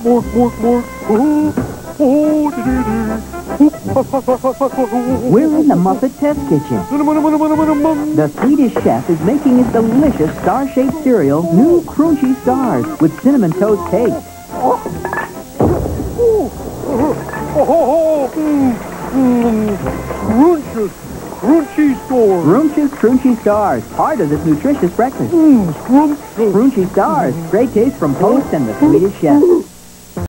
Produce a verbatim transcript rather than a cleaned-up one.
Mork, mork, mork. Oh, oh, dee-dee-dee. We're in the Muppet Test Kitchen. The Swedish Chef is making his delicious star-shaped cereal, new Cröonchy Stars, with cinnamon toast taste. Oh, oh, mm, mm, scrumptious, crunchy stars. Scrumptious Cröonchy Stars, part of this nutritious breakfast. Mmm, scrumptious. Cröonchy Stars, great taste from Post and the Swedish Chef.